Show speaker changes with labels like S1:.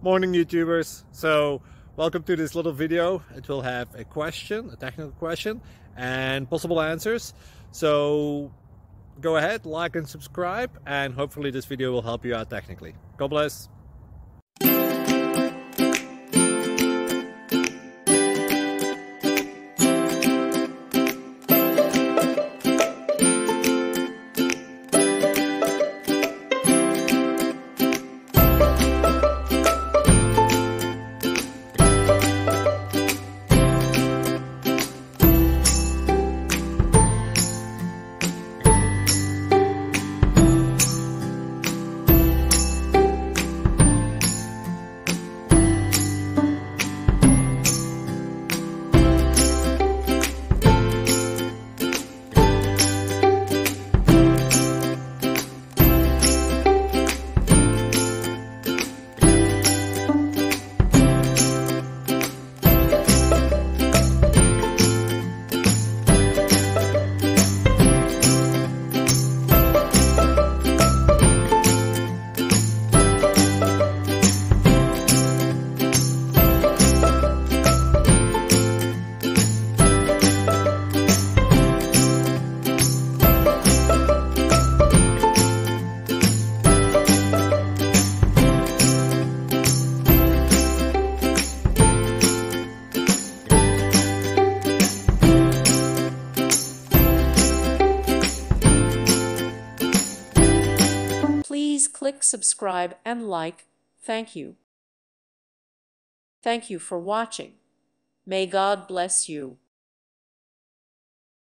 S1: Morning YouTubers. So welcome to this little video. It will have a question, a technical question, and possible answers. So go ahead, like and subscribe, and hopefully this video will help you out technically. God bless.
S2: Please click subscribe and like. Thank you. Thank you for watching. May God bless you.